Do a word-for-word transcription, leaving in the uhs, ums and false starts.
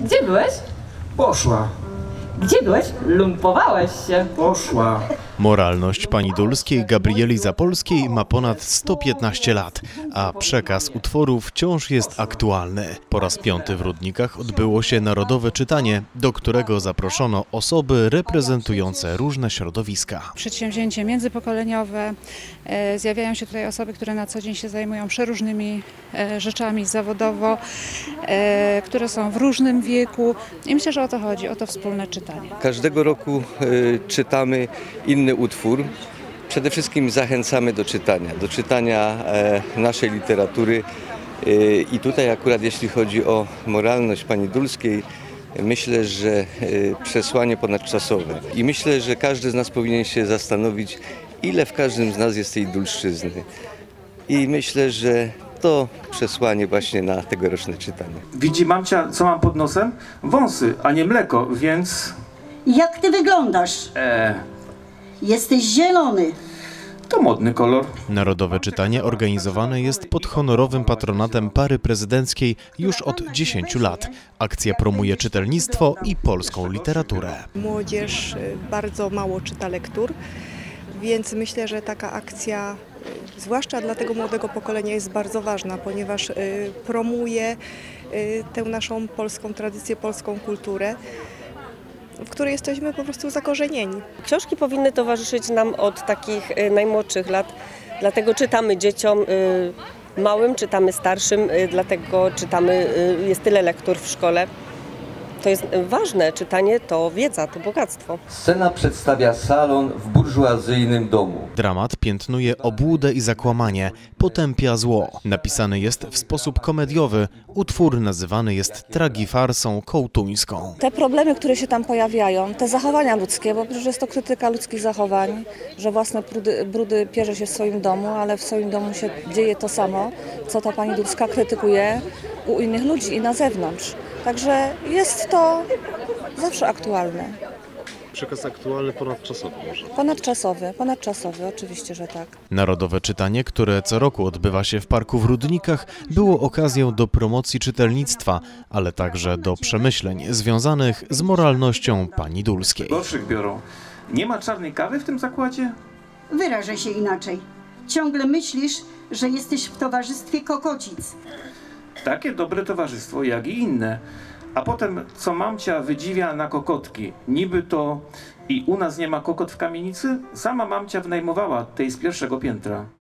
Gdzie byłeś? Poszła. Gdzie byłeś? Lumpowałeś się. Poszła. Moralność pani Dulskiej Gabrieli Zapolskiej ma ponad sto piętnaście lat, a przekaz utworu wciąż jest aktualny. Po raz piąty w Rudnikach odbyło się narodowe czytanie, do którego zaproszono osoby reprezentujące różne środowiska. Przedsięwzięcie międzypokoleniowe. E, Zjawiają się tutaj osoby, które na co dzień się zajmują przeróżnymi e, rzeczami zawodowo, e, które są w różnym wieku i myślę, że o to chodzi, o to wspólne czytanie. Każdego roku y, czytamy inny utwór. Przede wszystkim zachęcamy do czytania, do czytania e, naszej literatury y, i tutaj akurat jeśli chodzi o moralność pani Dulskiej, myślę, że y, przesłanie ponadczasowe i myślę, że każdy z nas powinien się zastanowić, ile w każdym z nas jest tej dulszczyzny i myślę, że to przesłanie właśnie na tegoroczne czytanie. Widzi mamcia, co mam pod nosem? Wąsy, a nie mleko, więc... Jak ty wyglądasz? E, Jesteś zielony. to modny kolor. Narodowe czytanie organizowane jest pod honorowym patronatem pary prezydenckiej już od dziesięciu lat. Akcja promuje czytelnictwo i polską literaturę. Młodzież bardzo mało czyta lektur, więc myślę, że taka akcja, zwłaszcza dla tego młodego pokolenia, jest bardzo ważna, ponieważ promuje tę naszą polską tradycję, polską kulturę, w której jesteśmy po prostu zakorzenieni. Książki powinny towarzyszyć nam od takich najmłodszych lat, dlatego czytamy dzieciom małym, czytamy starszym, dlatego czytamy, jest tyle lektur w szkole. To jest ważne, czytanie to wiedza, to bogactwo. Scena przedstawia salon w burżuazyjnym domu. Dramat piętnuje obłudę i zakłamanie, potępia zło. Napisany jest w sposób komediowy, utwór nazywany jest tragifarsą kołtuńską. Te problemy, które się tam pojawiają, te zachowania ludzkie, bo przecież jest to krytyka ludzkich zachowań, że własne brudy, brudy pierze się w swoim domu, ale w swoim domu się dzieje to samo, co ta pani Dulska krytykuje u innych ludzi i na zewnątrz. Także jest to zawsze aktualne. Przekaz aktualny, ponadczasowy może? Ponadczasowy, ponadczasowy, oczywiście, że tak. Narodowe czytanie, które co roku odbywa się w parku w Rudnikach, było okazją do promocji czytelnictwa, ale także do przemyśleń związanych z moralnością pani Dulskiej. Gorszyk biorą. Nie ma czarnej kawy w tym zakładzie? Wyrażę się inaczej. Ciągle myślisz, że jesteś w towarzystwie kokocic. Takie dobre towarzystwo jak i inne. A potem, co mamcia wydziwia na kokotki. Niby to i u nas nie ma kokot w kamienicy? Sama mamcia wynajmowała tej z pierwszego piętra.